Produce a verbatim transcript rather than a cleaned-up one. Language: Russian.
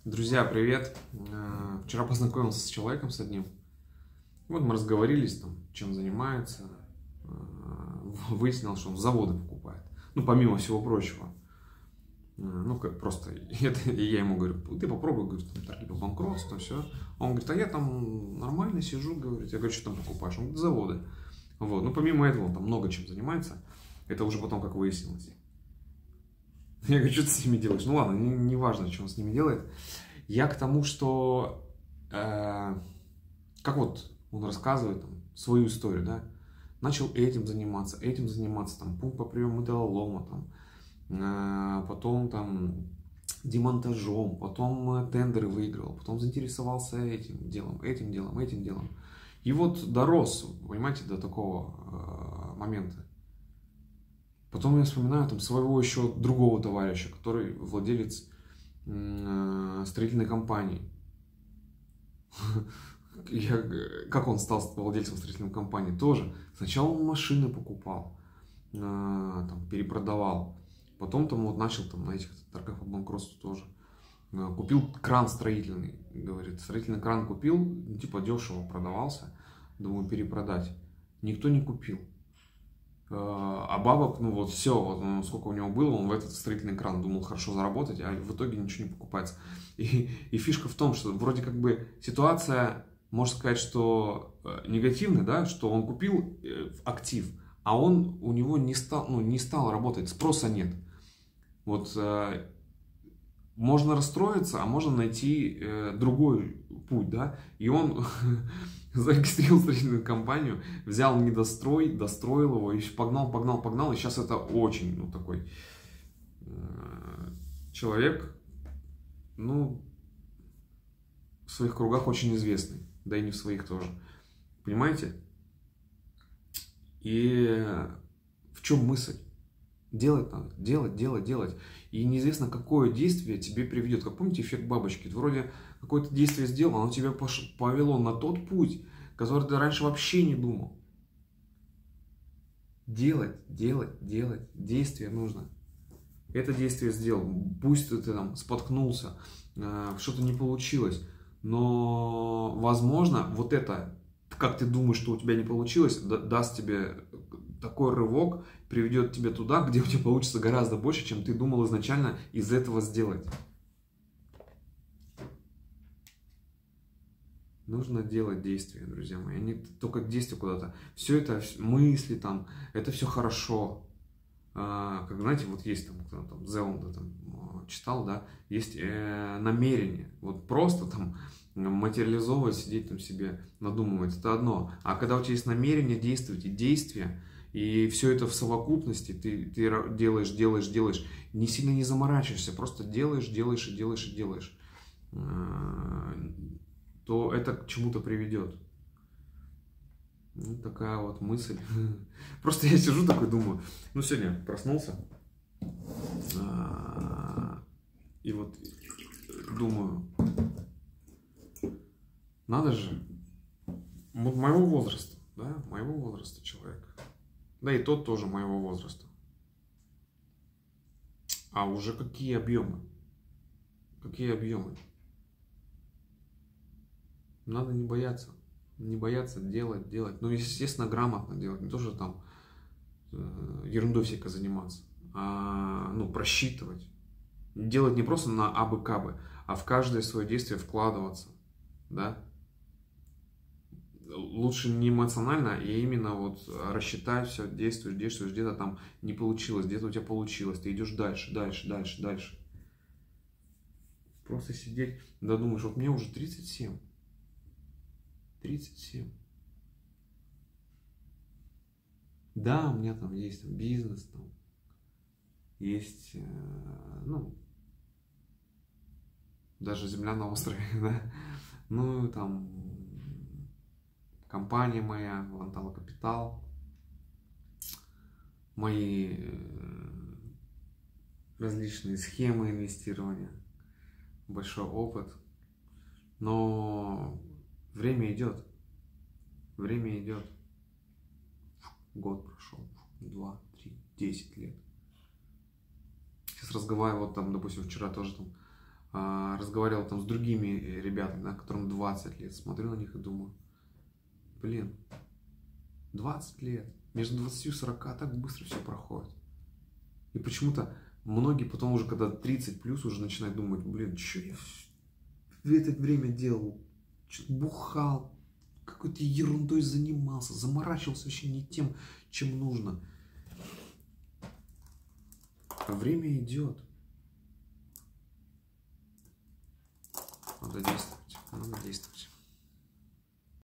Друзья, привет! Э, Вчера познакомился с человеком, с одним. Вот мы разговорились, там, чем занимается. Э, Выяснил, что он заводы покупает. Ну, помимо всего прочего. Э, Ну, как просто, это, и я ему говорю, ты попробуй, говорю, там, торги по банкротству, все. Он говорит, а я там нормально сижу, говорит. Я говорю, что там покупаешь? Он говорит, заводы. Вот. Ну, помимо этого, он там много чем занимается. Это уже потом как выяснилось. Я говорю, что ты с ними делаешь? Ну ладно, не, не важно, что он с ними делает. Я к тому, что э, как вот он рассказывает там, свою историю, да, начал этим заниматься, этим заниматься, там, пункт по приему металлолома, там, э, потом там демонтажом, потом э, тендеры выиграл, потом заинтересовался этим делом, этим делом, этим делом. И вот дорос, понимаете, до такого э, момента. Потом я вспоминаю там своего еще другого товарища, который владелец э, строительной компании. Я, как он стал владельцем строительной компании? Тоже. Сначала он машины покупал, э, там, перепродавал. Потом там вот начал там, на этих торгах по банкротству тоже. Э, купил кран строительный. Говорит, строительный кран купил, типа дешево продавался. Думаю, перепродать. Никто не купил. А бабок, ну вот все, вот, ну, сколько у него было, он в этот строительный кран думал хорошо заработать, а в итоге ничего не покупается. И, и фишка в том, что вроде как бы ситуация, можно сказать, что негативная, да, что он купил актив, а он у него не стал, ну, не стал работать, спроса нет. Вот э, можно расстроиться, а можно найти э, другой путь, да, и он зарегистрировал строительную компанию, взял недострой, достроил его, и погнал, погнал, погнал, и сейчас это очень, ну, такой э, человек, ну, в своих кругах очень известный, да и не в своих тоже, понимаете? И в чем мысль? Делать надо, делать, делать, делать. И неизвестно, какое действие тебе приведет. Как помните эффект бабочки? Ты вроде какое-то действие сделал, оно тебя повело на тот путь, который ты раньше вообще не думал. Делать, делать, делать. Действие нужно. Это действие сделал. Пусть ты, ты там споткнулся, что-то не получилось. Но, возможно, вот это, как ты думаешь, что у тебя не получилось, даст тебе такой рывок, приведет тебя туда, где у тебя получится гораздо больше, чем ты думал изначально из этого сделать. Нужно делать действия, друзья мои, а не только действия куда-то. Все это, мысли там, это все хорошо. А, как, знаете, вот есть там, кто там, Зеланда там читал, да, есть э, намерение. Вот просто там материализовывать, сидеть там себе, надумывать, это одно. А когда у тебя есть намерение действовать и действия, и все это в совокупности, ты, ты делаешь, делаешь, делаешь, не сильно не заморачиваешься, просто делаешь, делаешь и делаешь и делаешь, то это к чему-то приведет. Вот такая вот мысль. Просто я сижу такой, думаю, ну сегодня проснулся, и вот думаю, надо же, вот моего возраста, да, моего возраста человека. Да и тот тоже моего возраста. А уже какие объемы? Какие объемы? Надо не бояться. Не бояться делать, делать. Ну, естественно, грамотно делать. Не то, что там э, ерундой всякой заниматься. А, ну, просчитывать. Делать не просто на абы-кабы, а в каждое свое действие вкладываться. Да? Лучше не эмоционально, а именно вот рассчитать все, действуешь, действуешь, где-то там не получилось, где-то у тебя получилось, ты идешь дальше, дальше, дальше, дальше. Просто сидеть, да думаешь, вот мне уже тридцать семь. тридцать семь. Да, у меня там есть там, бизнес, там, есть, э, ну, даже земля на острове, да, ну, там, компания моя, Лантала Капитал, мои различные схемы инвестирования, большой опыт, но время идет, время идет, год прошел, два, три, десять лет. Сейчас разговариваю, вот там, допустим, вчера тоже там а, разговаривал там с другими ребятами, да, которым двадцать лет, смотрю на них и думаю, блин, двадцать лет, между двадцатью и сорока так быстро все проходит. И почему-то многие потом уже, когда тридцать плюс, уже начинают думать, блин, что я в это время делал, что-то бухал, какой-то ерундой занимался, заморачивался вообще не тем, чем нужно. А время идет. Надо действовать.